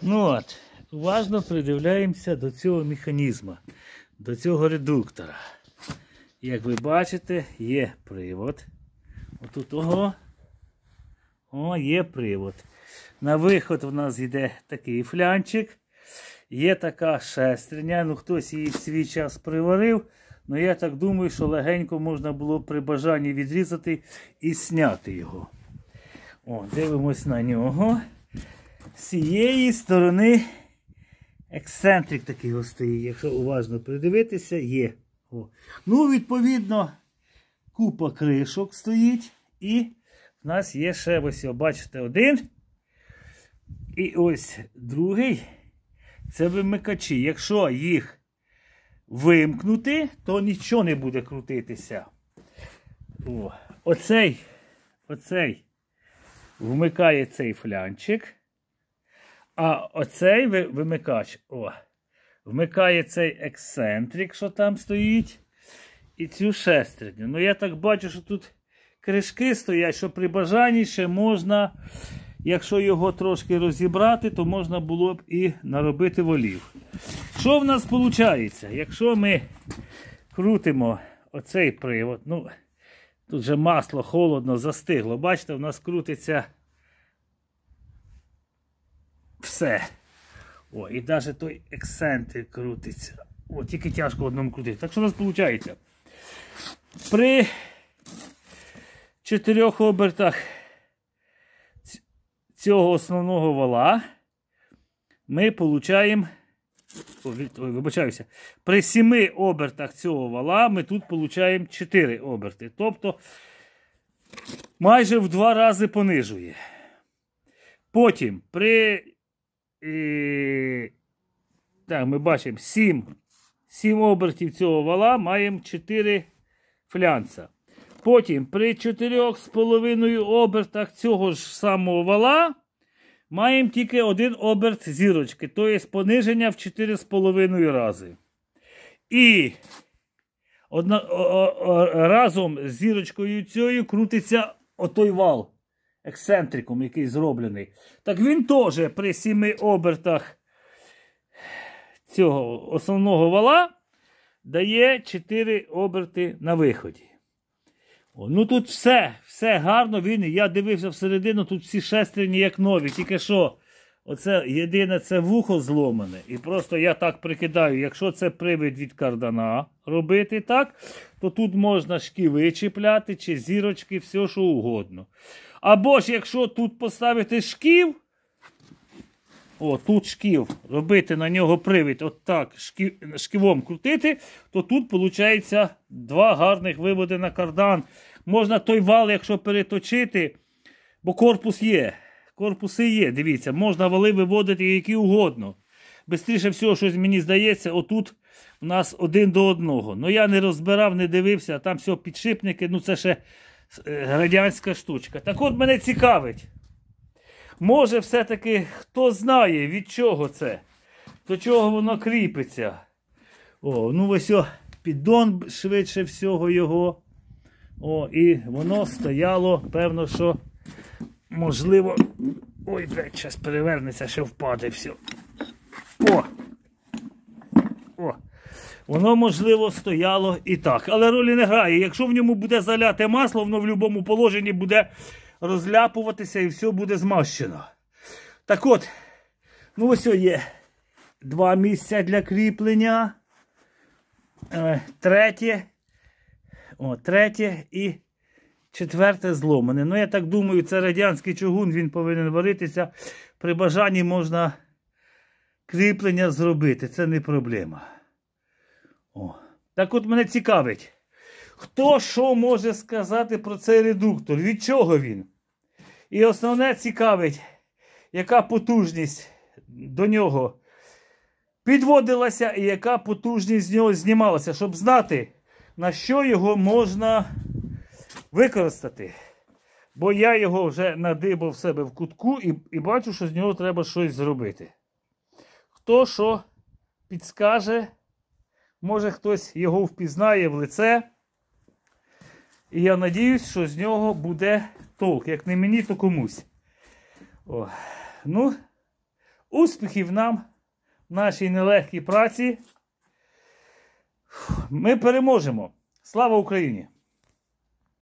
Ну от, уважно придивляємося до цього механізму, до цього редуктора. Як ви бачите, є привод. Отут є привод. На виход в нас йде такий флянчик. Є така шестерня, ну хтось її в свій час приварив. Ну я так думаю, що легенько можна було при бажанні відрізати і зняти його. Дивимось на нього. З цієї сторони ексцентрик такий стоїть, якщо уважно придивитися, є. Ну, відповідно, купа кришок стоїть. І в нас є ще, ось, бачите, один. І ось другий. Це вимикачі. Якщо їх вимкнути, то нічого не буде крутитися. Оцей вмикає цей флянчик. А оцей вимикач вмикає цей ексцентрик, що там стоїть, і цю шестерню. Ну я так бачу, що тут кришки стоять, що при бажанні ще можна, якщо його трошки розібрати, то можна було б і наробити волів. Що в нас виходить? Якщо ми крутимо оцей привод, ну тут же масло холодно, застигло, бачите, в нас крутиться все. І навіть той ексцентрик крутиться. Тільки тяжко одному крутити. Так що у нас виходить? При 4 обертах цього основного вала ми получаємо, при 7 обертах цього вала ми тут получаємо 4 оберти. Тобто майже в 2 рази понижує. Потім при ми бачимо 7 обертів цього вала маємо 4 флянца. Потім при 4,5 обертах цього ж самого вала маємо тільки 1 оберт зірочки, тобто пониження в 4,5 рази. І разом з зірочкою цією крутиться отой вал ексцентриком, який зроблений. Так він теж при 7 обертах цього основного вала дає 4 оберти на виході. Ну тут все гарно, я дивився всередину, тут всі шестерні як нові, тільки що оце єдине це вухо зломане. І просто я так прикидаю, якщо це привід від кардана робити так, то тут можна шківи чіпляти, чи зірочки, все що угодно. Або ж якщо тут поставити шків, тут шків, робити на нього привід, отак шківом крутити, то тут виходить 2 гарних виводи на кардан. Можна той вал, якщо переточити, бо корпуси є, дивіться, можна вали виводити які угодно. Бистріше всього, щось мені здається, отут у нас 1 до 1. Ну я не розбирав, не дивився, а там все підшипники, ну це ще радянська штучка. Так от мене цікавить. Може все-таки, хто знає, від чого це, до чого воно кріпиться. Ну ось піддон швидше всього його. І воно стояло, певно, що можливо... Ой, блядь, зараз перевернеться, що впаде все. Воно, можливо, стояло і так. Але ролі не грає. Якщо в ньому буде заляте масло, воно в будь-якому положенні буде розляпуватися і все буде змащено. Так от, ну ось є 2 місця для кріплення. Третє і 4 зломане. Ну я так думаю, це радянський чугун, він повинен варитися. При бажанні можна кріплення зробити, це не проблема. Так от мене цікавить, хто що може сказати про цей редуктор, від чого він? І основне цікавить, яка потужність до нього підводилася і яка потужність з нього знімалася, щоб знати, на що його можна використати. Бо я його вже надибав в себе в кутку і бачу, що з нього треба щось зробити. Хто що підскаже, може хтось його впізнає в лице. І я надіюсь, що з нього буде толк. Як не мені, то комусь. Ну, Успіхів нам в нашій нелегкій праці. Ми переможемо. Слава Україні!